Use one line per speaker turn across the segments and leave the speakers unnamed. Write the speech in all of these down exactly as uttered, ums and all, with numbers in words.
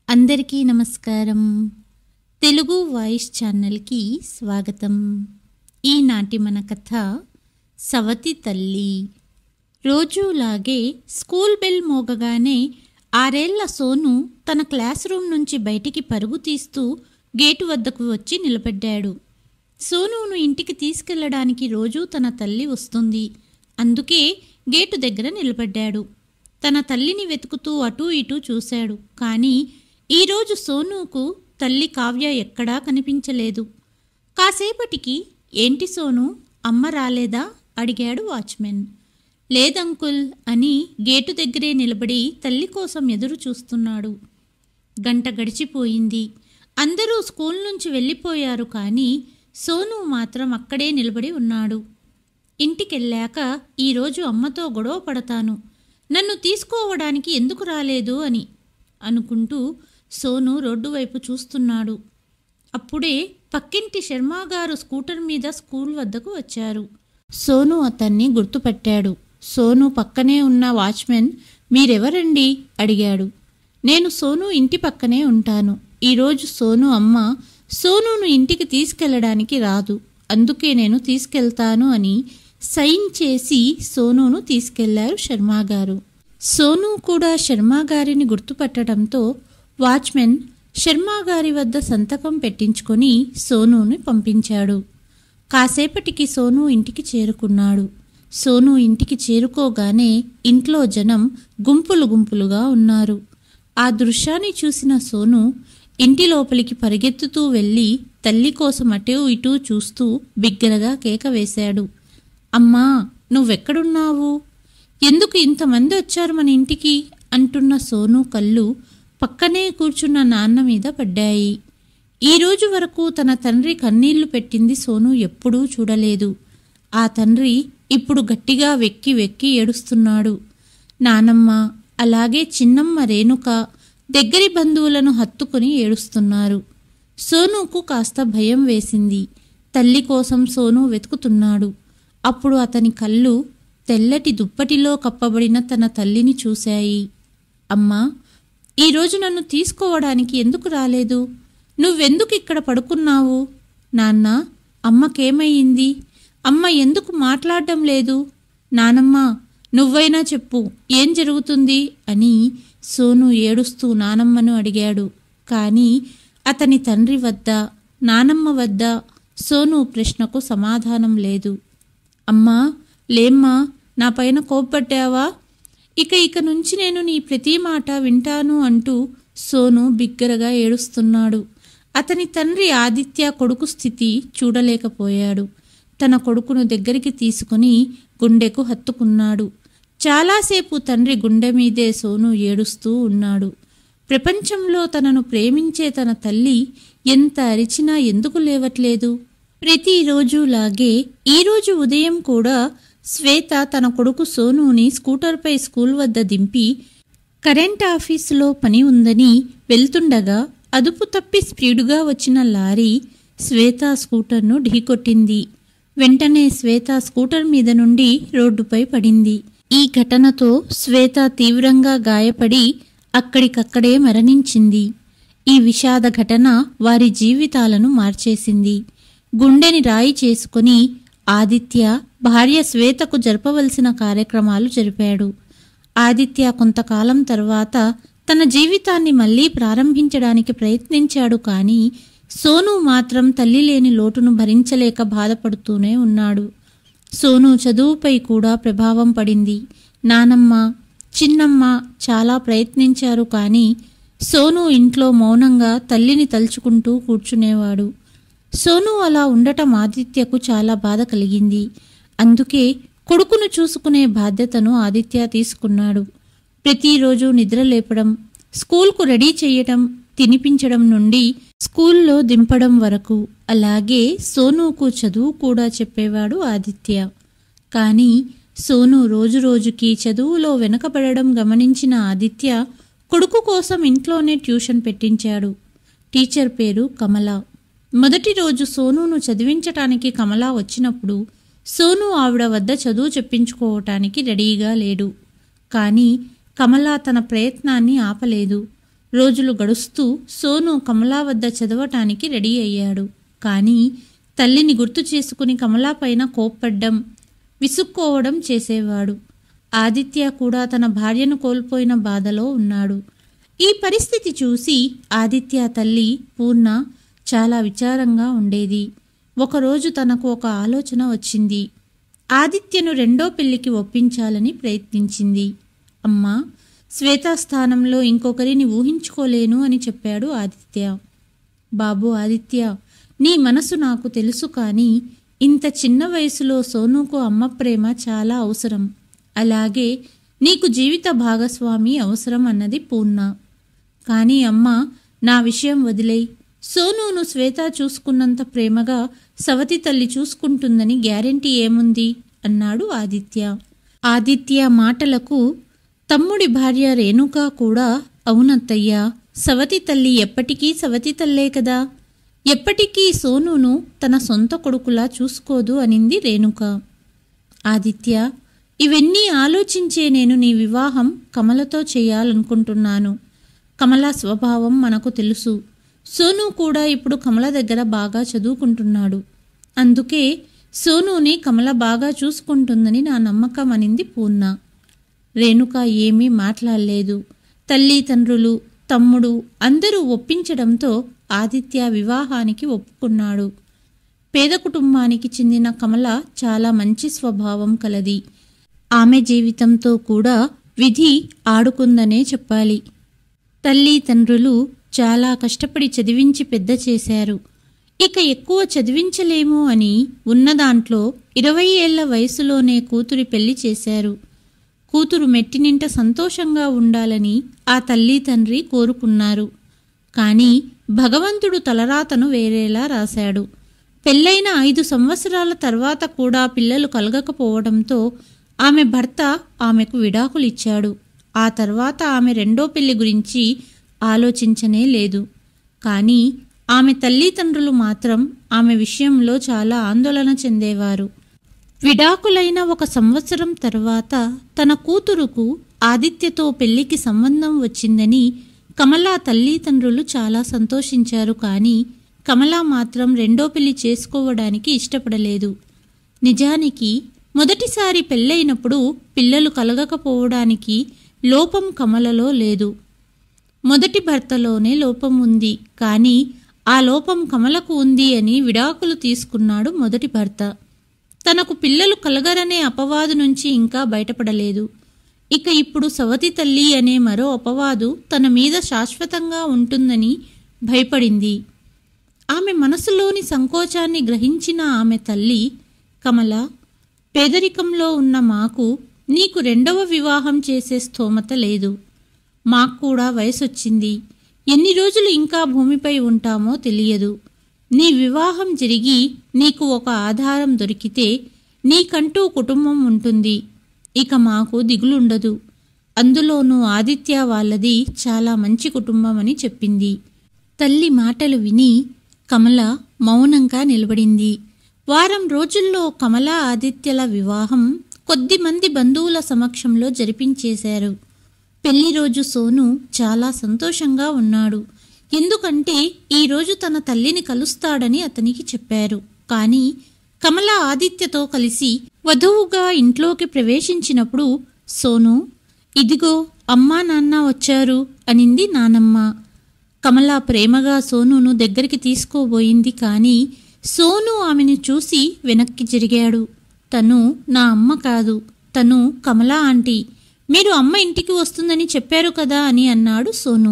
అందరికీ నమస్కారం. తెలుగు వాయిస్ ఛానల్కి స్వాగతం. ఈనాటి మన కథ సవతి తల్లి. రోజులాగే స్కూల్ బెల్ మోగగానే ఆరేళ్ల సోను తన క్లాస్ రూమ్ నుంచి బయటికి పరుగు తీస్తూ గేటు వద్దకు వచ్చి నిలబడ్డాడు. సోనును ఇంటికి తీసుకెళ్లడానికి రోజూ తన తల్లి వస్తుంది. అందుకే గేటు దగ్గర నిలబడ్డాడు. తన తల్లిని వెతుకుతూ అటూ ఇటూ చూశాడు. కానీ ఈరోజు సోనుకు తల్లి కావ్య ఎక్కడా కనిపించలేదు. కాసేపటికి ఏంటి సోను, అమ్మ రాలేదా అడిగాడు వాచ్మెన్. లేదంకుల్ అని గేటు దగ్గరే నిలబడి తల్లి కోసం ఎదురు చూస్తున్నాడు. గంట గడిచిపోయింది. అందరూ స్కూల్ నుంచి వెళ్ళిపోయారు. కానీ సోను మాత్రం అక్కడే నిలబడి ఉన్నాడు. ఇంటికెళ్ళాక ఈరోజు అమ్మతో గొడవ పడతాను, నన్ను తీసుకోవడానికి ఎందుకు రాలేదు అని అనుకుంటూ సోను రోడ్డు వైపు చూస్తున్నాడు. అప్పుడే పక్కింటి శర్మగారు స్కూటర్ మీద స్కూల్ వద్దకు వచ్చారు. సోను అతన్ని గుర్తుపట్టాడు. సోను పక్కనే ఉన్న వాచ్మెన్ మీరెవరండి అడిగాడు. నేను సోను ఇంటి పక్కనే ఉంటాను. ఈరోజు సోను అమ్మ సోనును ఇంటికి తీసుకెళ్లడానికి రాదు, అందుకే నేను తీసుకెళ్తాను అని సైన్ చేసి సోనును తీసుకెళ్లారు శర్మగారు. సోను కూడా శర్మగారిని గుర్తుపట్టడంతో వాచ్మెన్ శర్మగారి వద్ద సంతకం పెట్టించుకొని సోనుని పంపించాడు. కాసేపటికి సోను ఇంటికి చేరుకున్నాడు. సోను ఇంటికి చేరుకోగానే ఇంట్లో జనం గుంపులు గుంపులుగా ఉన్నారు. ఆ దృశ్యాన్ని చూసిన సోను ఇంటి లోపలికి పరిగెత్తుతూ వెళ్ళి తల్లి కోసం అటూ ఇటూ చూస్తూ బిగ్గరగా కేక వేశాడు. అమ్మా, నువ్వెక్కడున్నావు? ఎందుకు ఇంతమంది వచ్చారు మన ఇంటికి అంటున్న సోను కళ్ళు పక్కనే కూర్చున్న నాన్న మీద పడ్డాయి. ఈరోజు వరకు తన తండ్రి కన్నీళ్లు పెట్టింది సోను ఎప్పుడూ చూడలేదు. ఆ తండ్రి ఇప్పుడు గట్టిగా వెక్కి వెక్కి ఏడుస్తున్నాడు. నానమ్మ అలాగే చిన్నమ్మ రేణుక దగ్గరి బంధువులను హత్తుకుని ఏడుస్తున్నారు. సోనుకు కాస్త భయం వేసింది. తల్లి కోసం సోను వెతుకుతున్నాడు. అప్పుడు అతని కళ్ళు తెల్లటి దుప్పటిలో కప్పబడిన తన తల్లిని చూశాయి. అమ్మా, ఈరోజు నన్ను తీసుకోవడానికి ఎందుకు రాలేదు? నువ్వెందుకు ఇక్కడ పడుకున్నావు? నాన్న, అమ్మకేమయ్యింది? అమ్మ ఎందుకు మాట్లాడడం లేదు? నానమ్మ, నువ్వైనా చెప్పు, ఏం జరుగుతుంది అని సోను ఏడుస్తూ నానమ్మను అడిగాడు. కానీ అతని తండ్రి వద్ద నానమ్మ వద్ద సోను ప్రశ్నకు సమాధానం లేదు. అమ్మా, లేమ్మా, నా పైన కోప్పట్టావా? ఇక ఇక నుంచి నేను నీ ప్రతి మాట వింటాను అంటూ సోను బిగ్గరగా ఏడుస్తున్నాడు. అతని తండ్రి ఆదిత్య కొడుకు స్థితి చూడలేకపోయాడు. తన కొడుకును దగ్గరికి తీసుకుని గుండెకు హత్తుకున్నాడు. చాలాసేపు తండ్రి గుండె మీదే సోను ఏడుస్తూ ఉన్నాడు. ప్రపంచంలో తనను ప్రేమించే తన తల్లి ఎంత అరిచినా ఎందుకు లేవట్లేదు? ప్రతిరోజులాగే ఈరోజు ఉదయం కూడా శ్వేత తన కొడుకు సోనుని స్కూటర్పై స్కూల్ వద్ద దింపి కరెంట్ ఆఫీసులో పని ఉందని వెళ్తుండగా అదుపు తప్పి స్పీడుగా వచ్చిన లారీ శ్వేత స్కూటర్ను ఢీకొట్టింది. వెంటనే శ్వేత స్కూటర్ మీద నుండి రోడ్డుపై పడింది. ఈ ఘటనతో శ్వేత తీవ్రంగా గాయపడి అక్కడికక్కడే మరణించింది. ఈ విషాద ఘటన వారి జీవితాలను మార్చేసింది. గుండెని రాయి చేసుకుని ఆదిత్య భార్య శ్వేతకు జరపవలసిన కార్యక్రమాలు జరిపాడు. ఆదిత్య కొంతకాలం తర్వాత తన జీవితాన్ని మళ్లీ ప్రారంభించడానికి ప్రయత్నించాడు. కానీ సోను మాత్రం తల్లి లేని లోటును భరించలేక బాధపడుతూనే ఉన్నాడు. సోను చదువుపై కూడా ప్రభావం పడింది. నానమ్మ, చిన్నమ్మ చాలా ప్రయత్నించారు. కానీ సోను ఇంట్లో మౌనంగా తల్లిని తలుచుకుంటూ కూర్చునేవాడు. సోను అలా ఉండటం ఆదిత్యకు చాలా బాధ కలిగింది. అందుకే కొడుకును చూసుకునే బాధ్యతను ఆదిత్య తీసుకున్నాడు. ప్రతిరోజు నిద్ర లేపడం, స్కూల్కు రెడీ చేయటం, తినిపించడం నుండి స్కూల్లో దింపడం వరకు, అలాగే సోనుకు చదువు కూడా చెప్పేవాడు ఆదిత్య. కానీ సోను రోజురోజుకి చదువులో వెనకబడడం గమనించిన ఆదిత్య కొడుకు కోసం ఇంట్లోనే ట్యూషన్ పెట్టించాడు. టీచర్ పేరు కమల. మొదటి రోజు సోనును చదివించటానికి కమల వచ్చినప్పుడు సోను ఆవిడ వద్ద చదువు చెప్పించుకోవటానికి రెడీగా లేడు. కానీ కమల తన ప్రయత్నాన్ని ఆపలేదు. రోజులు గడుస్తూ సోను కమలా వద్ద చదవటానికి రెడీ అయ్యాడు. కానీ తల్లిని గుర్తు చేసుకుని కమలా పైన కోప్పడ్డం, విసుక్కోవడం చేసేవాడు. ఆదిత్య కూడా తన భార్యను కోల్పోయిన బాధలో ఉన్నాడు. ఈ పరిస్థితి చూసి ఆదిత్య తల్లి పూర్ణ చాలా విచారంగా ఉండేది. ఒకరోజు తనకు ఒక ఆలోచన వచ్చింది. ఆదిత్యను రెండో పెళ్లికి ఒప్పించాలని ప్రయత్నించింది. అమ్మా, శ్వేతా స్థానంలో ఇంకొకరిని ఊహించుకోలేను అని చెప్పాడు ఆదిత్య. బాబు ఆదిత్య, నీ మనసు నాకు తెలుసు, కానీ ఇంత చిన్న వయసులో సోనుకు అమ్మ ప్రేమ చాలా అవసరం. అలాగే నీకు జీవిత భాగస్వామి అవసరం అన్నది పూర్ణ. కానీ అమ్మ, నా విషయం వదిలేయ్. సోనును శ్వేత చూసుకున్నంత ప్రేమగా సవతి తల్లి చూసుకుంటుందని గ్యారెంటీ ఏముంది అన్నాడు ఆదిత్య. ఆదిత్య మాటలకు తమ్ముడి భార్య రేణుక కూడా అవునత్తయ్యా, సవతి తల్లి ఎప్పటికీ సవతి తల్లే కదా, ఎప్పటికీ సోనును తన సొంత కొడుకులా చూసుకోదు అనింది రేణుక. ఆదిత్య, ఇవన్నీ ఆలోచించే నేను నీ వివాహం కమలతో చేయాలనుకుంటున్నాను. కమల స్వభావం మనకు తెలుసు. సోను కూడా ఇప్పుడు కమల దగ్గర బాగా చదువుకుంటున్నాడు. అందుకే సోనుని కమల బాగా చూసుకుంటుందని నా నమ్మకం అనింది పూర్ణ. రేణుక ఏమీ మాట్లాడలేదు. తల్లి, తండ్రులు, తమ్ముడు అందరూ ఒప్పించడంతో ఆదిత్య వివాహానికి ఒప్పుకున్నాడు. పేద కుటుంబానికి చెందిన కమల చాలా మంచి స్వభావం కలది. ఆమె జీవితంతో కూడా విధి ఆడుకుందనే చెప్పాలి. తల్లి, తండ్రులు చాలా కష్టపడి చదివించి పెద్ద చేశారు. ఇక ఎక్కువ చదివించలేము అని ఉన్నదాంట్లో ఇరవై ఏళ్ల వయసులోనే కూతురి పెళ్లి చేశారు. కూతురు మెట్టినింట సంతోషంగా ఉండాలని ఆ తల్లి తండ్రి కోరుకున్నారు. కానీ భగవంతుడు తలరాతను వేరేలా రాశాడు. పెళ్ళైన ఐదు సంవత్సరాల తర్వాత కూడా పిల్లలు కలగకపోవడంతో ఆమె భర్త ఆమెకు విడాకులిచ్చాడు. ఆ తర్వాత ఆమె రెండో పెళ్లి గురించి ఆలోచించనే లేదు. కానీ ఆమె తల్లిదండ్రులు మాత్రం ఆమె విషయంలో చాలా ఆందోళన చెందేవారు. విడాకులైన ఒక సంవత్సరం తర్వాత తన కూతురుకు ఆదిత్యతో పెళ్లికి సంబంధం వచ్చిందని కమలా తల్లిదండ్రులు చాలా సంతోషించారు. కానీ కమలా మాత్రం రెండో పెళ్లి చేసుకోవడానికి ఇష్టపడలేదు. నిజానికి మొదటిసారి పెళ్ళైనప్పుడు పిల్లలు కలగకపోవడానికి లోపం కమలలో లేదు, మొదటి భర్తలోనే లోపం ఉంది. కానీ ఆ లోపం కమలకు ఉంది అని విడాకులు తీసుకున్నాడు మొదటి భర్త. తనకు పిల్లలు కలగరనే అపవాదు నుంచి ఇంకా బయటపడలేదు. ఇక ఇప్పుడు సవతి తల్లి అనే మరో అపవాదు తన మీద శాశ్వతంగా ఉంటుందని భయపడింది. ఆమె మనసులోని సంకోచాన్ని గ్రహించిన ఆమె తల్లి, కమల, పేదరికంలో ఉన్న మాకు నీకు రెండవ వివాహం చేసే స్తోమత లేదు. మాకు కూడా వయసొచ్చింది. ఎన్ని రోజులు ఇంకా భూమిపై ఉంటామో తెలియదు. నీ వివాహం జరిగి నీకు ఒక ఆధారం దొరికితే నీకంటూ కుటుంబం ఉంటుంది. ఇక మాకు దిగులుండదు. అందులోనూ ఆదిత్య వాళ్ళది చాలా మంచి కుటుంబం అని చెప్పింది. తల్లి మాటలు విని కమల మౌనంగా నిలబడింది. వారం రోజుల్లో కమల ఆదిత్యల వివాహం కొద్దిమంది బంధువుల సమక్షంలో జరిపించేశారు. పెళ్లి రోజు సోను చాలా సంతోషంగా ఉన్నాడు. ఎందుకంటే ఈరోజు తన తల్లిని కలుస్తాడని అతనికి చెప్పారు. కానీ కమల ఆదిత్యతో కలిసి వధువుగా ఇంట్లోకి ప్రవేశించినప్పుడు సోను, ఇదిగో అమ్మా నాన్న వచ్చారు అనింది నానమ్మ. కమల ప్రేమగా సోనును దగ్గరికి తీసుకోబోయింది. కానీ సోను ఆమెను చూసి వెనక్కి జరిగాడు. తను నా అమ్మ కాదు, తను కమల ఆంటీ. మీరు అమ్మ ఇంటికి వస్తుందని చెప్పారు కదా అని అన్నాడు సోను.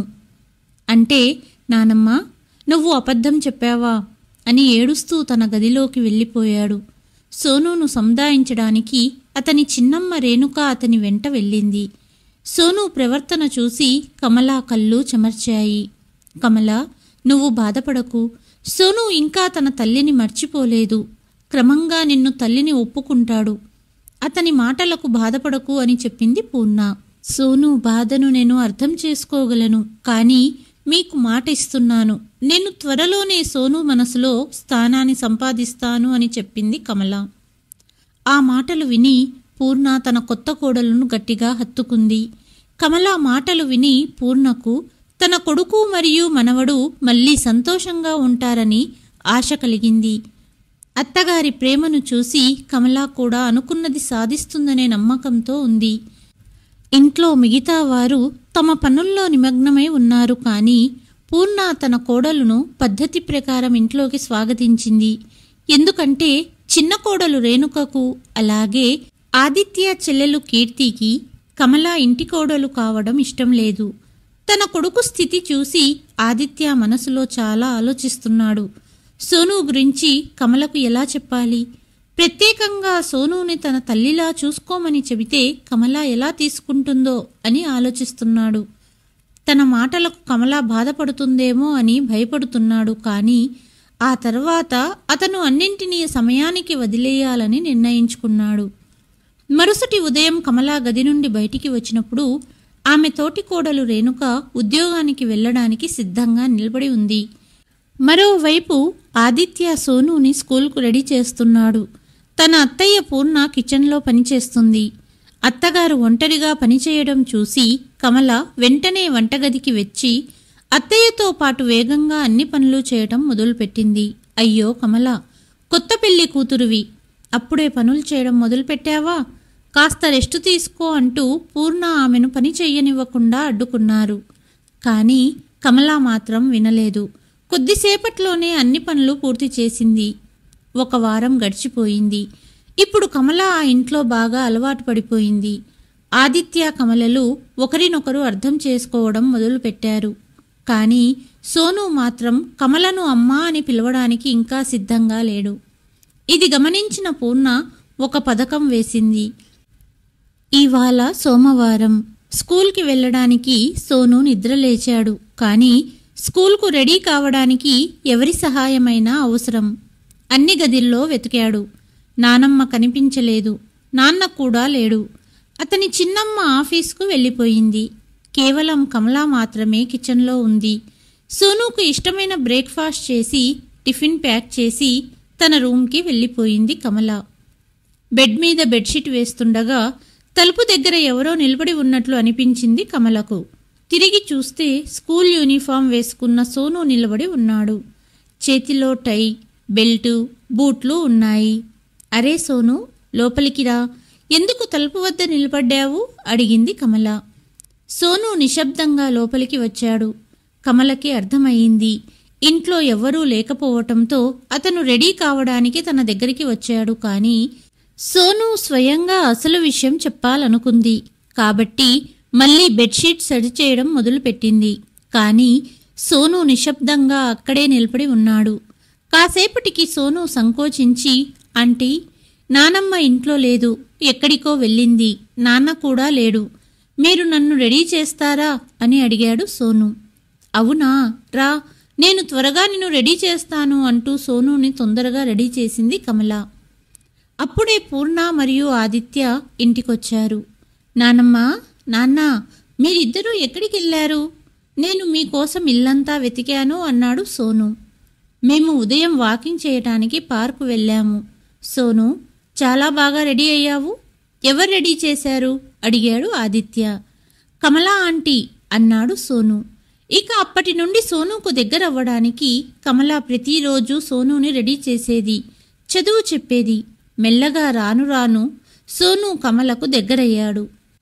అంటే నానమ్మ, నువ్వు అబద్ధం చెప్పావా అని ఏడుస్తూ తన గదిలోకి వెళ్ళిపోయాడు. సోనును సంధాయించడానికి అతని చిన్నమ్మ రేణుక అతని వెంట వెళ్ళింది. సోను ప్రవర్తన చూసి కమల కళ్ళు చెమర్చాయి. కమల, నువ్వు బాధపడకు. సోను ఇంకా తన తల్లిని మర్చిపోలేదు. క్రమంగా నిన్ను తల్లిని ఒప్పుకుంటాడు. అతని మాటలకు బాధపడకు అని చెప్పింది పూర్ణ. సోను బాధను నేను అర్థం చేసుకోగలను. కానీ మీకు మాట ఇస్తున్నాను, నేను త్వరలోనే సోను మనసులో స్థానాన్ని సంపాదిస్తాను అని చెప్పింది కమల. ఆ మాటలు విని పూర్ణ తన కొత్త కోడలను గట్టిగా హత్తుకుంది. కమల మాటలు విని పూర్ణకు తన కొడుకు మరియు మనవడు మళ్ళీ సంతోషంగా ఉంటారని ఆశ కలిగింది. అత్తగారి ప్రేమను చూసి కమల కూడా అనుకున్నది సాధిస్తుందనే నమ్మకంతో ఉంది. ఇంట్లో మిగతా వారు తమ పనుల్లో నిమగ్నమై ఉన్నారు. కానీ పూర్ణ తన కోడలును పద్ధతి ప్రకారం ఇంట్లోకి స్వాగతించింది. ఎందుకంటే చిన్న కోడలు రేణుకకు, అలాగే ఆదిత్య చెల్లెలు కీర్తికి కమల ఇంటి కోడలు కావడం ఇష్టం లేదు. తన కొడుకు స్థితి చూసి ఆదిత్య మనసులో చాలా ఆలోచిస్తున్నాడు. సోను గురించి కమలకు ఎలా చెప్పాలి? ప్రత్యేకంగా సోనుని తన తల్లిలా చూసుకోమని చెబితే కమల ఎలా తీసుకుంటుందో అని ఆలోచిస్తున్నాడు. తన మాటలకు కమల బాధపడుతుందేమో అని భయపడుతున్నాడు. కానీ ఆ తర్వాత అతను అన్నింటినీ సమయానికి వదిలేయాలని నిర్ణయించుకున్నాడు. మరుసటి ఉదయం కమల గది నుండి బయటికి వచ్చినప్పుడు ఆమె తోటి కోడలు రేణుక ఉద్యోగానికి వెళ్లడానికి సిద్ధంగా నిలబడి ఉంది. మరోవైపు ఆదిత్య సోనుని స్కూల్కు రెడీ చేస్తున్నాడు. తన అత్తయ్య పూర్ణ కిచెన్లో పనిచేస్తుంది. అత్తగారు ఒంటరిగా పనిచేయడం చూసి కమల వెంటనే వంటగదికి వచ్చి అత్తయ్యతో పాటు వేగంగా అన్ని పనులు చేయటం మొదలుపెట్టింది. అయ్యో కమల, కొత్త పెళ్లి కూతురువి, అప్పుడే పనులు చేయడం మొదలుపెట్టావా? కాస్త రెస్టు తీసుకో అంటూ పూర్ణ ఆమెను పని చెయ్యనివ్వకుండా అడ్డుకున్నారు. కానీ కమల మాత్రం వినలేదు. కొద్దిసేపట్లోనే అన్ని పనులు పూర్తి చేసింది. ఒక వారం గడిచిపోయింది. ఇప్పుడు కమల ఆ ఇంట్లో బాగా అలవాటు పడిపోయింది. ఆదిత్య కమలలు ఒకరినొకరు అర్థం చేసుకోవడం మొదలుపెట్టారు. కానీ సోను మాత్రం కమలను అమ్మా అని పిలవడానికి ఇంకా సిద్ధంగా లేడు. ఇది గమనించిన పూర్ణ ఒక పథకం వేసింది. ఇవాళ సోమవారం, స్కూల్కి వెళ్ళడానికి సోను నిద్రలేచాడు. కానీ స్కూల్కు రెడీ కావడానికి ఎవరి సహాయమైనా అవసరం. అన్ని గదిల్లో వెతికాడు. నానమ్మ కనిపించలేదు. నాన్న కూడా లేడు. అతని చిన్నమ్మ ఆఫీస్కు వెళ్ళిపోయింది. కేవలం కమల మాత్రమే కిచెన్లో ఉంది. సోనుకు ఇష్టమైన బ్రేక్ఫాస్ట్ చేసి టిఫిన్ ప్యాక్ చేసి తన రూమ్కి వెళ్ళిపోయింది కమల. బెడ్ మీద బెడ్షీట్ వేస్తుండగా తలుపు దగ్గర ఎవరో నిలబడి ఉన్నట్లు అనిపించింది కమలకు. తిరిగి చూస్తే స్కూల్ యూనిఫామ్ వేసుకున్న సోను నిలబడి ఉన్నాడు. చేతిలో టై, బెల్టు, బూట్లు ఉన్నాయి. అరే సోను, లోపలికి రా, ఎందుకు తలుపు వద్ద నిలబడ్డావు? అడిగింది కమల. సోను నిశ్శబ్దంగా లోపలికి వచ్చాడు. కమలకి అర్థమయ్యింది. ఇంట్లో ఎవ్వరూ లేకపోవటంతో అతను రెడీ కావడానికి తన దగ్గరికి వచ్చాడు. కానీ సోను స్వయంగా అసలు విషయం చెప్పాలనుకుంది. కాబట్టి మళ్ళీ బెడ్షీట్ సరిచేయడం మొదలుపెట్టింది. కానీ సోను నిశ్శబ్దంగా అక్కడే నిలబడి ఉన్నాడు. కాసేపటికి సోను సంకోచించి, ఆంటీ, నానమ్మ ఇంట్లో లేదు, ఎక్కడికో వెళ్ళింది, నాన్న కూడా లేడు, మీరు నన్ను రెడీ చేస్తారా అని అడిగాడు సోను. అవునా, రా, నేను త్వరగా నిన్ను రెడీ చేస్తాను అంటూ సోనుని తొందరగా రెడీ చేసింది కమల. అప్పుడే పూర్ణ మరియు ఆదిత్య ఇంటికొచ్చారు. నానమ్మ, నాన్న, మీరిద్దరూ ఎక్కడికి వెళ్ళారు? నేను మీకోసం ఇల్లంతా వెతికాను అన్నాడు సోను. మేము ఉదయం వాకింగ్ చేయటానికి పార్కు వెళ్ళాము. సోను, చాలా బాగా రెడీ అయ్యావు. ఎవరు రెడీ చేశారు? అడిగాడు ఆదిత్య. కమలా ఆంటీ అన్నాడు సోను. ఇక అప్పటి నుండి సోనుకు దగ్గరవ్వడానికి కమల ప్రతిరోజు సోనుని రెడీ చేసేది, చదువు చెప్పేది. మెల్లగా రాను రాను సోను కమలకు దగ్గరయ్యాడు.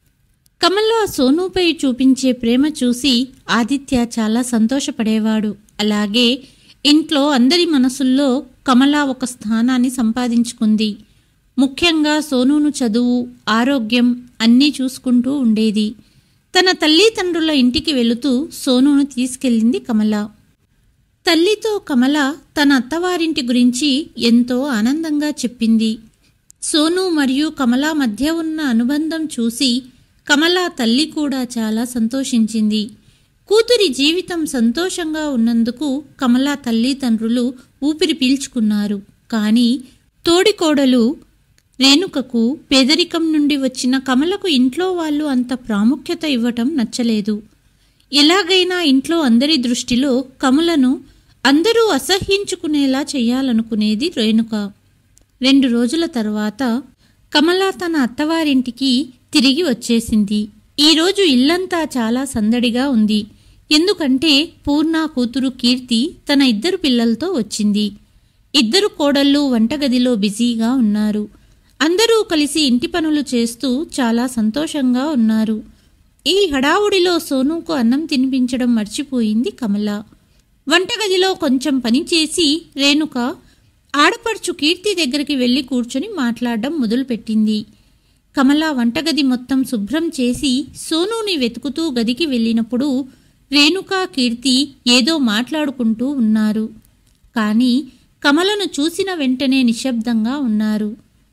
కమల సోనుపై చూపించే ప్రేమ చూసి ఆదిత్య చాలా సంతోషపడేవాడు. అలాగే ఇంట్లో అందరి మనసుల్లో కమల ఒక స్థానాన్ని సంపాదించుకుంది. ముఖ్యంగా సోనును చదువు, ఆరోగ్యం అన్నీ చూసుకుంటూ ఉండేది. తన తల్లిదండ్రుల ఇంటికి వెళుతూ సోనును తీసుకెళ్ళింది కమల. తల్లితో కమల తన అత్తవారింటి గురించి ఎంతో ఆనందంగా చెప్పింది. సోను మరియు కమల మధ్య ఉన్న అనుబంధం చూసి కమల తల్లి కూడా చాలా సంతోషించింది. కూతురి జీవితం సంతోషంగా ఉన్నందుకు కమల తల్లిదండ్రులు ఊపిరి పీల్చుకున్నారు. కానీ తోడికోడలు రేణుకకు పేదరికం నుండి వచ్చిన కమలకు ఇంట్లో వాళ్ళు అంత ప్రాముఖ్యత ఇవ్వటం నచ్చలేదు. ఎలాగైనా ఇంట్లో అందరి దృష్టిలో కమలను అందరూ అసహ్యించుకునేలా చెయ్యాలనుకునేది రేణుక. రెండు రోజుల తర్వాత కమల తన అత్తవారింటికి తిరిగి వచ్చేసింది. ఈరోజు ఇల్లంతా చాలా సందడిగా ఉంది. ఎందుకంటే పూర్ణ కూతురు కీర్తి తన ఇద్దరు పిల్లలతో వచ్చింది. ఇద్దరు కోడళ్ళు వంటగదిలో బిజీగా ఉన్నారు. అందరూ కలిసి ఇంటి పనులు చేస్తూ చాలా సంతోషంగా ఉన్నారు. ఈ హడావుడిలో సోనూకు అన్నం తినిపించడం మర్చిపోయింది కమల. వంటగదిలో కొంచెం పని చేసి రేణుక ఆడపడుచు కీర్తి దగ్గరికి వెళ్లి కూర్చొని మాట్లాడడం మొదలుపెట్టింది. కమల వంటగది మొత్తం శుభ్రం చేసి సోనూని వెతుకుతూ గదికి వెళ్ళినప్పుడు రేణుక కీర్తి ఏదో మాట్లాడుకుంటూ ఉన్నారు. కానీ కమలను చూసిన వెంటనే నిశ్శబ్దంగా ఉన్నారు.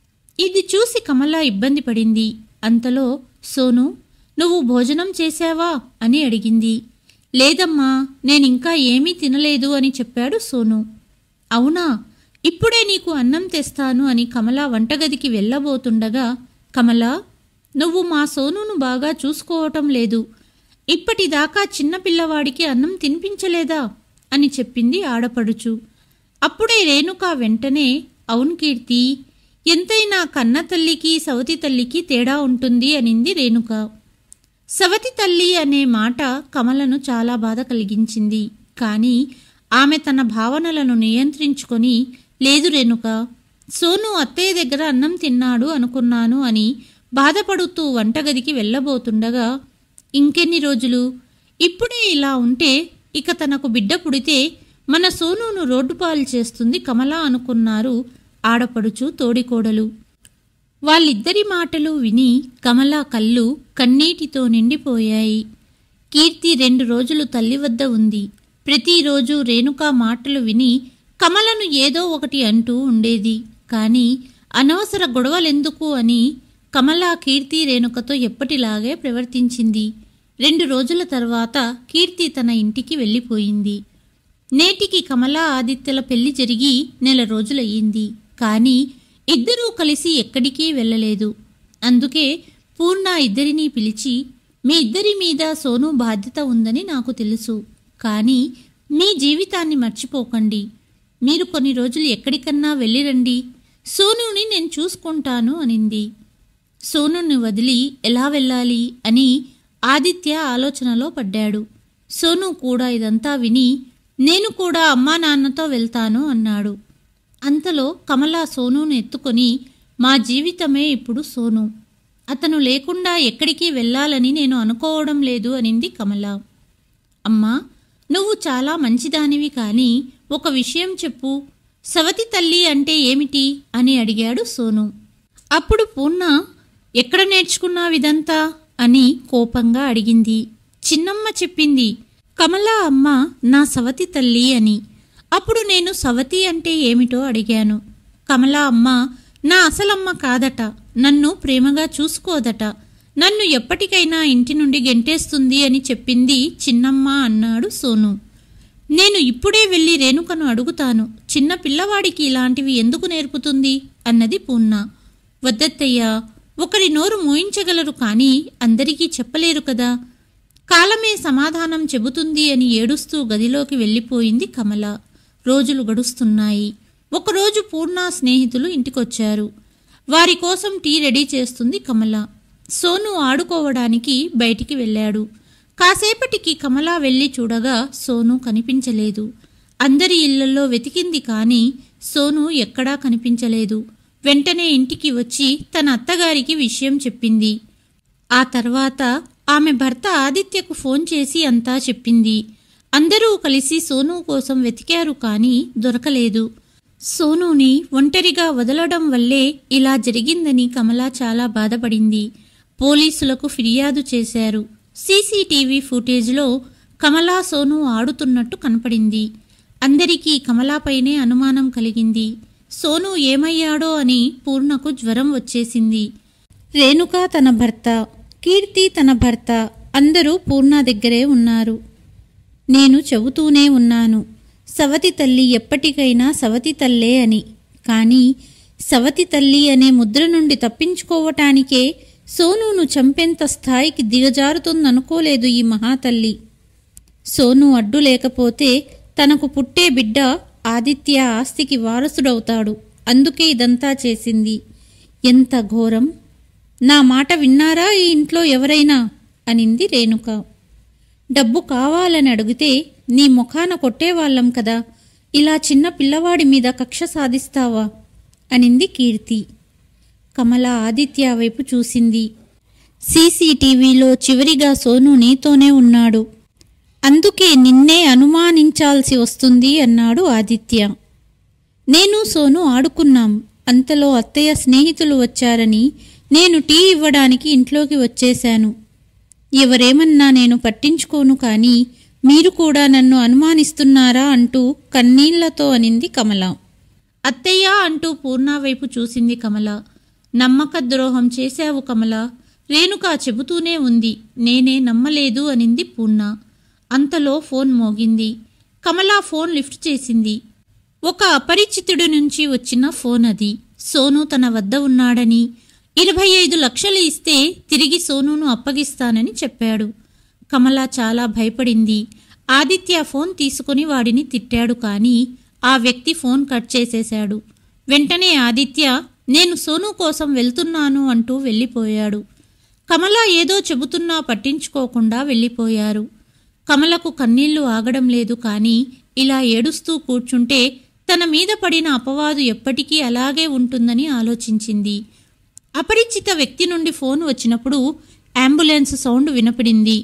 ఇది చూసి కమల ఇబ్బంది పడింది. అంతలో సోను, నువ్వు భోజనం చేశావా అని అడిగింది. లేదమ్మా, నేనింకా ఏమీ తినలేదు అని చెప్పాడు సోను. అవునా, ఇప్పుడే నీకు అన్నం తెస్తాను అని కమల వంటగదికి వెళ్ళబోతుండగా, కమల, నువ్వు మా సోనును బాగా చూసుకోవటం లేదు. ఇప్పటిదాకా చిన్నపిల్లవాడికి అన్నం తినిపించలేదా అని చెప్పింది ఆడపడుచు. అప్పుడే రేణుక వెంటనే, అవును కీర్తి, ఎంతైనా కన్న తల్లికి సవతి తల్లికి తేడా ఉంటుంది అనింది రేణుక. సవతి తల్లి అనే మాట కమలను చాలా బాధ కలిగించింది. కానీ ఆమె తన భావనలను నియంత్రించుకొని, లేదు రేణుక, సోను అత్తయ్య దగ్గర అన్నం తిన్నాడు అనుకున్నాను అని బాధపడుతూ వంటగదికి వెళ్ళబోతుండగా, ఇంకెన్ని రోజులు, ఇప్పుడే ఇలా ఉంటే ఇక తనకు బిడ్డ పుడితే మన సోనును రోడ్డుపాలు చేస్తుంది కమల అనుకున్నారు ఆడపడుచు తోడికోడలు. వాళ్ళిద్దరి మాటలు విని కమల కళ్ళు కన్నీటితో నిండిపోయాయి. కీర్తి రెండు రోజులు తల్లి వద్ద ఉంది. ప్రతిరోజు రేణుక మాటలు విని కమలను ఏదో ఒకటి అంటూ ఉండేది. కానీ అనవసర గొడవలెందుకు అని కమల కీర్తి రేణుకతో ఎప్పటిలాగే ప్రవర్తించింది. రెండు రోజుల తర్వాత కీర్తి తన ఇంటికి వెళ్ళిపోయింది. నేటికి కమల ఆదిత్యల పెళ్లి జరిగి నెల రోజులయ్యింది. కానీ ఇద్దరూ కలిసి ఎక్కడికి వెళ్ళలేదు. అందుకే పూర్ణ ఇద్దరినీ పిలిచి, మీ ఇద్దరి మీద సోను బాధ్యత ఉందని నాకు తెలుసు. కానీ మీ జీవితాన్ని మర్చిపోకండి. మీరు కొన్ని రోజులు ఎక్కడికన్నా వెళ్ళిరండి. సోనుని నేను చూసుకుంటాను అనింది. సోనుని వదిలి ఎలా వెళ్ళాలి అని ఆదిత్య ఆలోచనలో పడ్డాడు. సోను కూడా ఇదంతా విని, నేను కూడా అమ్మా నాన్నతో వెళ్తాను అన్నాడు. అంతలో కమల సోనును ఎత్తుకొని, మా జీవితమే ఇప్పుడు సోను. అతను లేకుండా ఎక్కడికి వెళ్ళాలని నేను అనుకోవడం లేదు అనింది కమల. అమ్మా, నువ్వు చాలా మంచిదానివి, కానీ ఒక విషయం చెప్పు. సవతి తల్లి అంటే ఏమిటి అని అడిగాడు సోను. అప్పుడు పూర్ణ, ఎక్కడ నేర్చుకున్నావిదంతా అని కోపంగా అడిగింది. చిన్నమ్మ చెప్పింది. కమల అమ్మ నా సవతి తల్లి అని. అప్పుడు నేను సవతి అంటే ఏమిటో అడిగాను. కమల అమ్మ నా అసలమ్మ కాదట, నన్ను ప్రేమగా చూసుకోదట, నన్ను ఎప్పటికైనా ఇంటి నుండి గెంటేస్తుంది అని చెప్పింది చిన్నమ్మ అన్నాడు సోను. నేను ఇప్పుడే వెళ్ళి రేణుకను అడుగుతాను, చిన్న పిల్లవాడికి ఇలాంటివి ఎందుకు నేర్పుతుంది అన్నది పూర్ణ. వద్దత్తయ్యా, ఒకరి నోరు మోయించగలరు కానీ అందరికీ చెప్పలేరు కదా. కాలమే సమాధానం చెబుతుంది అని ఏడుస్తూ గదిలోకి వెళ్ళిపోయింది కమల. రోజులు గడుస్తున్నాయి. ఒకరోజు పూర్ణ స్నేహితులు ఇంటికొచ్చారు. వారి కోసం టీ రెడీ చేస్తుంది కమల. సోను ఆడుకోవడానికి బయటికి వెళ్ళాడు. కాసేపటికి కమల వెళ్ళి చూడగా సోను కనిపించలేదు. అందరి ఇళ్లలో వెతికింది కానీ సోను ఎక్కడా కనిపించలేదు. వెంటనే ఇంటికి వచ్చి తన అత్తగారికి విషయం చెప్పింది. ఆ తర్వాత ఆమె భర్త ఆదిత్యకు ఫోన్ చేసి అంతా చెప్పింది. అందరూ కలిసి సోను కోసం వెతికారు కానీ దొరకలేదు. సోనుని ఒంటరిగా వదలడం వల్లే ఇలా జరిగిందని కమల చాలా బాధపడింది. పోలీసులకు ఫిర్యాదు చేశారు. సీసీటీవీ ఫుటేజ్లో కమలా సోను ఆడుతున్నట్టు కనపడింది. అందరికీ కమలాపైనే అనుమానం కలిగింది. సోను ఏమయ్యాడో అని పూర్ణకు జ్వరం వచ్చేసింది. రేణుక తన భర్త, కీర్తి తన భర్త అందరూ పూర్ణ దగ్గరే ఉన్నారు. నేను చెబుతూనే ఉన్నాను, సవతి తల్లి ఎప్పటికైనా సవతి తల్లే అని. కానీ సవతి తల్లి అనే ముద్ర నుండి తప్పించుకోవటానికే సోనును చంపేంత స్థాయికి దిగజారుతుందనుకోలేదు ఈ మహాతల్లి. సోను అడ్డు లేకపోతే తనకు పుట్టే బిడ్డ ఆదిత్య ఆస్తికి వారసుడవుతాడు. అందుకే ఇదంతా చేసింది. ఎంత ఘోరం! నా మాట విన్నారా ఈ ఇంట్లో ఎవరైనా అనింది రేణుక. డబ్బు కావాలని అడిగితే నీ ముఖాన కొట్టేవాళ్ళం కదా, ఇలా చిన్న పిల్లవాడి మీద కక్ష సాధిస్తావా అనింది కీర్తి. కమల ఆదిత్య వైపు చూసింది. సీసీటీవీలో చివరిగా సోను నీతోనే ఉన్నాడు, అందుకే నిన్నే అనుమానించాల్సి వస్తుంది అన్నాడు ఆదిత్య. నేను సోను ఆడుకున్నాం, అంతలో అత్తయ్య స్నేహితులు వచ్చారని నేను టీ ఇవ్వడానికి ఇంట్లోకి వచ్చేశాను. ఎవరేమన్నా నేను పట్టించుకోను, కానీ మీరు కూడా నన్ను అనుమానిస్తున్నారా అంటూ కన్నీళ్లతో అనింది కమల. అత్తయ్య అంటూ పూర్ణ వైపు చూసింది కమల. నమ్మక ద్రోహం చేశావు కమల, రేణుక చెబుతూనే ఉంది, నేనే నమ్మలేదు అనింది పూర్ణ. అంతలో ఫోన్ మోగింది. కమల ఫోన్ లిఫ్ట్ చేసింది. ఒక అపరిచితుడి నుంచి వచ్చిన ఫోన్ అది. సోను తన వద్ద ఉన్నాడని, ఇరవై ఐదు లక్షలు ఇస్తే తిరిగి సోనును అప్పగిస్తానని చెప్పాడు. కమల చాలా భయపడింది. ఆదిత్య ఫోన్ తీసుకుని వాడిని తిట్టాడు, కానీ ఆ వ్యక్తి ఫోన్ కట్ చేసేశాడు. వెంటనే ఆదిత్య నేను సోను కోసం వెళ్తున్నాను అంటూ వెళ్ళిపోయాడు. కమల ఏదో చెబుతున్నా పట్టించుకోకుండా వెళ్ళిపోయారు. కమలకు కన్నీళ్లు ఆగడం లేదు, కానీ ఇలా ఏడుస్తూ కూర్చుంటే తన మీద పడిన అపవాదు ఎప్పటికీ అలాగే ఉంటుందని ఆలోచించింది. అపరిచిత వ్యక్తి నుండి ఫోన్ వచ్చినప్పుడు అంబులెన్స్ సౌండ్ వినపడింది.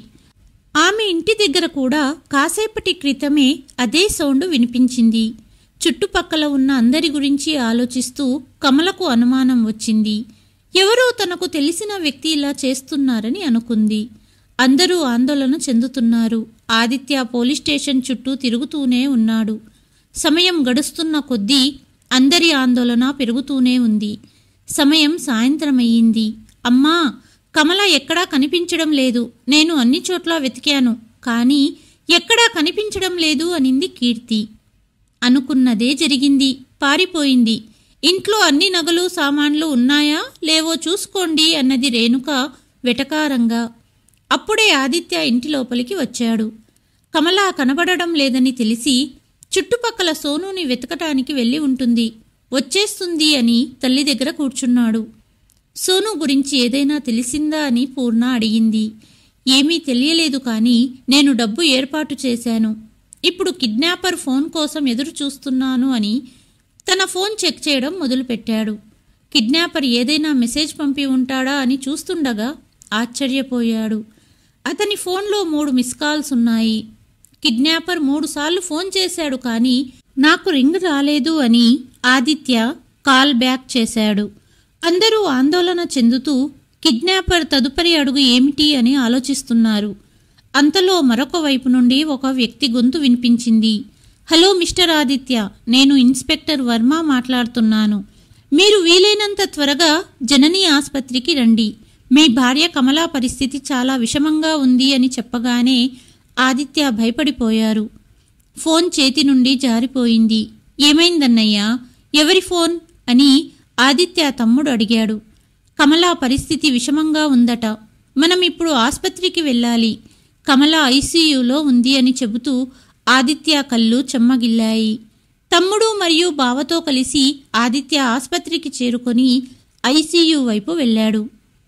ఆమె ఇంటి దగ్గర కూడా కాసేపటి క్రితమే అదే సౌండ్ వినిపించింది. చుట్టుపక్కల ఉన్న అందరి గురించి ఆలోచిస్తూ కమలకు అనుమానం వచ్చింది. ఎవరో తనకు తెలిసిన వ్యక్తి ఇలా చేస్తున్నారని అనుకుంది. అందరూ ఆందోళన చెందుతున్నారు. ఆదిత్య పోలీస్ స్టేషన్ చుట్టూ తిరుగుతూనే ఉన్నాడు. సమయం గడుస్తున్న కొద్దీ అందరి ఆందోళన పెరుగుతూనే ఉంది. సమయం సాయంత్రమయ్యింది. అమ్మా, కమల ఎక్కడా కనిపించడం లేదు, నేను అన్ని చోట్ల వెతికాను, కానీ ఎక్కడా కనిపించడం లేదు అనింది కీర్తి. అనుకున్నదే జరిగింది, పారిపోయింది. ఇంట్లో అన్ని నగలు సామాన్లు ఉన్నాయా లేవో చూసుకోండి అన్నది రేణుక వెటకారంగా. అప్పుడే ఆదిత్య ఇంటి లోపలికి వచ్చాడు. కమల కనబడడం లేదని తెలిసి చుట్టుపక్కల సోనుని వెతకటానికి వెళ్ళి ఉంటుంది, వచ్చేస్తుంది అని తల్లి దగ్గర కూర్చున్నాడు. సోను గురించి ఏదైనా తెలిసిందా అని పూర్ణ అడిగింది. ఏమీ తెలియలేదు, కానీ నేను డబ్బు ఏర్పాటు చేశాను. ఇప్పుడు కిడ్నాపర్ ఫోన్ కోసం ఎదురు చూస్తున్నాను అని తన ఫోన్ చెక్ చేయడం మొదలుపెట్టాడు. కిడ్నాపర్ ఏదైనా మెసేజ్ పంపి ఉంటాడా అని చూస్తుండగా ఆశ్చర్యపోయాడు. అతని ఫోన్లో మూడు మిస్ కాల్స్ ఉన్నాయి. కిడ్నాపర్ మూడుసార్లు ఫోన్ చేశాడు, కానీ నాకు రింగ్ రాలేదు అని ఆదిత్య కాల్ బ్యాక్ చేశాడు. అందరూ ఆందోళన చెందుతూ కిడ్నాపర్ తదుపరి అడుగు ఏమిటి అని ఆలోచిస్తున్నారు. అంతలో మరొక వైపు నుండి ఒక వ్యక్తి గొంతు వినిపించింది. హలో మిస్టర్ ఆదిత్య, నేను ఇన్స్పెక్టర్ వర్మ మాట్లాడుతున్నాను. మీరు వీలైనంత త్వరగా జనని ఆసుపత్రికి రండి. మీ భార్య కమలా పరిస్థితి చాలా విషమంగా ఉంది అని చెప్పగానే ఆదిత్య భయపడిపోయారు. ఫోన్ చేతి నుండి జారిపోయింది. ఏమైందన్నయ్యా, ఎవరి ఫోన్ అని ఆదిత్య తమ్ముడు అడిగాడు. కమలా పరిస్థితి విషమంగా ఉందట, మనం ఇప్పుడు ఆసుపత్రికి వెళ్ళాలి. కమల ఐసీయూలో ఉంది అని చెబుతూ ఆదిత్య కళ్ళు చెమ్మగిల్లాయి. తమ్ముడు మరియు బావతో కలిసి ఆదిత్య ఆసుపత్రికి చేరుకొని ఐసీయూ వైపు వెళ్ళాడు.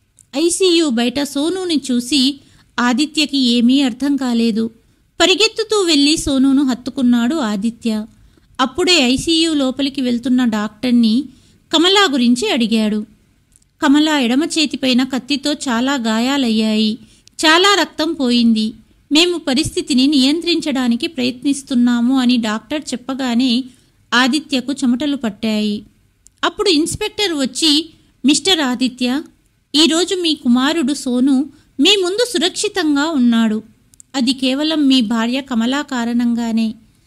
ఐసీయూ బయట సోనుని చూసి ఆదిత్యకి ఏమీ అర్థం కాలేదు. పరిగెత్తుతూ వెళ్ళి సోనును హత్తుకున్నాడు ఆదిత్య. అప్పుడే ఐసీయూ లోపలికి వెళ్తున్న డాక్టర్ని కమలా గురించి అడిగాడు. కమల ఎడమ చేతిపైన కత్తితో చాలా గాయాలయ్యాయి, చాలా రక్తం పోయింది. మేము పరిస్థితిని నియంత్రించడానికి ప్రయత్నిస్తున్నాము అని డాక్టర్ చెప్పగానే ఆదిత్యకు చెమటలు పట్టాయి. అప్పుడు ఇన్స్పెక్టర్ వచ్చి, మిస్టర్ ఆదిత్య, ఈరోజు మీ కుమారుడు సోను మీ ముందు సురక్షితంగా ఉన్నాడు. అది కేవలం మీ భార్య కమలా కారణంగానే.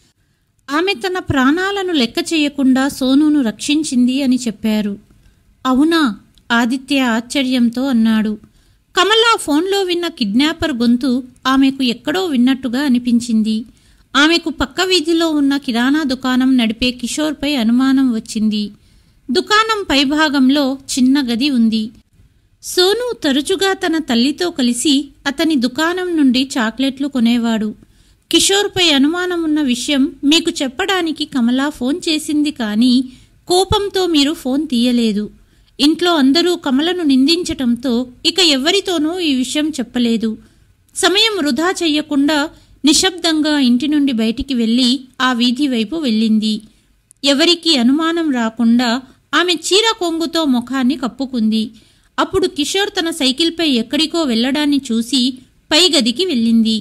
ఆమె తన ప్రాణాలను లెక్క చేయకుండా సోనును రక్షించింది అని చెప్పారు. అవునా? ఆదిత్య ఆశ్చర్యంతో అన్నాడు. కమలా ఫోన్లో విన్న కిడ్నాపర్ గొంతు ఆమెకు ఎక్కడో విన్నట్టుగా అనిపించింది. ఆమెకు పక్క వీధిలో ఉన్న కిరాణా దుకాణం నడిపే కిషోర్పై అనుమానం వచ్చింది. దుకాణం పైభాగంలో చిన్న గది ఉంది. సోను తరచుగా తన తల్లితో కలిసి అతని దుకాణం నుండి చాక్లెట్లు కొనేవాడు. కిషోర్పై అనుమానం ఉన్న విషయం మీకు చెప్పడానికి కమలా ఫోన్ చేసింది, కానీ కోపంతో మీరు ఫోన్ తీయలేదు. ఇంట్లో అందరూ కమలను నిందించటంతో ఇక ఎవరితోనూ ఈ విషయం చెప్పలేదు. సమయం వృధా చెయ్యకుండా నిశ్శబ్దంగా ఇంటి నుండి బయటికి వెళ్ళి ఆ వీధి వైపు వెళ్ళింది. ఎవరికీ అనుమానం రాకుండా ఆమె చీర కొంగుతో ముఖాన్ని కప్పుకుంది. అప్పుడు కిషోర్ తన సైకిల్పై ఎక్కడికో వెళ్లడాన్ని చూసి పై గదికి వెళ్ళింది.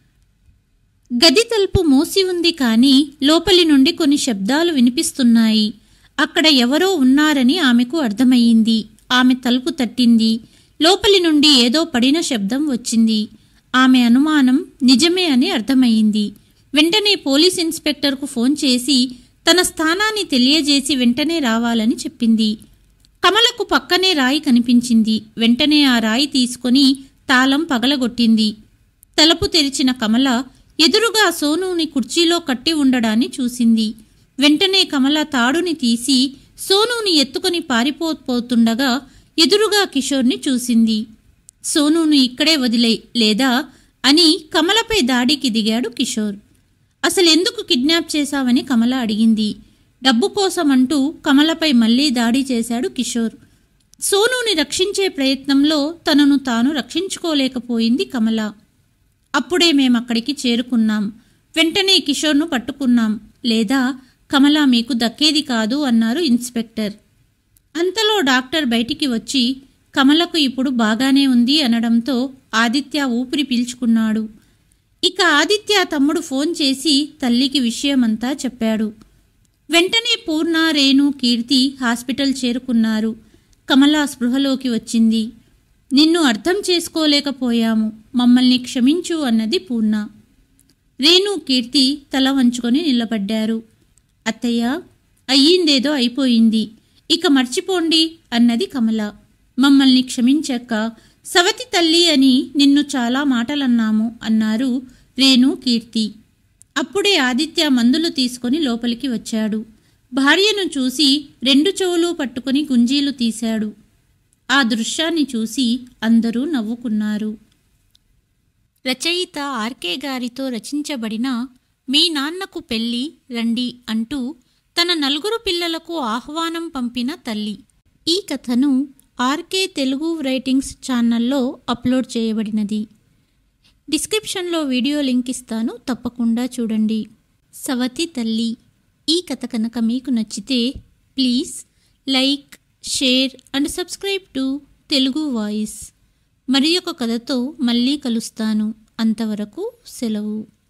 గది తలుపు మూసి ఉంది, కానీ లోపలి నుండి కొన్ని శబ్దాలు వినిపిస్తున్నాయి. అక్కడ ఎవరో ఉన్నారని ఆమెకు అర్థమయ్యింది. ఆమె తలుపు తట్టింది. లోపలి నుండి ఏదో పడిన శబ్దం వచ్చింది. ఆమె అనుమానం నిజమే అని అర్థమయ్యింది. వెంటనే పోలీస్ ఇన్స్పెక్టర్కు ఫోన్ చేసి తన స్థానాన్ని తెలియజేసి వెంటనే రావాలని చెప్పింది. కమలకు పక్కనే రాయి కనిపించింది. వెంటనే ఆ రాయి తీసుకొని తాళం పగలగొట్టింది. తలుపు తెరిచిన కమల ఎదురుగా సోనూని కుర్చీలో కట్టి ఉండడాన్ని చూసింది. వెంటనే కమల తాడుని తీసి సోనూని ఎత్తుకొని పారిపోతుండగా ఎదురుగా కిషోర్ని చూసింది. సోనూను ఇక్కడే వదిలే లేదా అని కమలపై దాడికి దిగాడు కిషోర్. అసలెందుకు కిడ్నాప్ చేశావని కమల అడిగింది. డబ్బు కోసమంటూ కమలపై మళ్లీ దాడి చేశాడు కిషోర్. సోనూని రక్షించే ప్రయత్నంలో తనను తాను రక్షించుకోలేకపోయింది కమల. అప్పుడే మేమక్కడికి చేరుకున్నాం. వెంటనే కిషోర్ను పట్టుకున్నాం, లేదా కమల మీకు దక్కేది కాదు అన్నారు ఇన్స్పెక్టర్. అంతలో డాక్టర్ బయటికి వచ్చి కమలకు ఇప్పుడు బాగానే ఉంది అనడంతో ఆదిత్య ఊపిరి పీల్చుకున్నాడు. ఇక ఆదిత్య తమ్ముడు ఫోన్ చేసి తల్లికి విషయమంతా చెప్పాడు. వెంటనే పూర్ణ, రేణు, కీర్తి హాస్పిటల్ చేరుకున్నారు. కమల స్పృహలోకి వచ్చింది. నిన్ను అర్థం చేసుకోలేకపోయాము, మమ్మల్ని క్షమించు అన్నది పూర్ణ. రేణు, కీర్తి తల వంచుకొని నిలబడ్డారు. అత్తయ్య, అయ్యిందేదో అయిపోయింది, ఇక మర్చిపోండి అన్నది కమల. మమ్మల్ని క్షమించక్క, సవతి తల్లి అని నిన్ను చాలా మాటలన్నాము అన్నారు రేణు, కీర్తి. అప్పుడే ఆదిత్య మందులు తీసుకొని లోపలికి వచ్చాడు. భార్యను చూసి రెండు చెవులు పట్టుకుని గుంజీలు తీశాడు. ఆ దృశ్యాన్ని చూసి అందరూ నవ్వుకున్నారు. రచయిత ఆర్కే గారితో రచించబడిన మీ నాన్నకు పెళ్ళి రండి అంటూ తన నలుగురు పిల్లలకు ఆహ్వానం పంపిన తల్లి. ఈ కథను ఆర్కే తెలుగు రైటింగ్స్ ఛానల్లో అప్లోడ్ చేయబడినది. డిస్క్రిప్షన్లో వీడియో లింక్ ఇస్తాను, తప్పకుండా చూడండి. సవతి తల్లి. ఈ కథ కనుక మీకు నచ్చితే please like, share and subscribe to Telugu voice. మరి ఒక కథతో మళ్ళీ కలుస్తాను. అంతవరకు సెలవు.